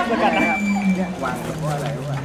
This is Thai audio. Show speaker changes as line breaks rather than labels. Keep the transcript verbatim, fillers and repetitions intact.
สกัดนะ
เนี่ยวางเพราะอะไรรู้ป่ะ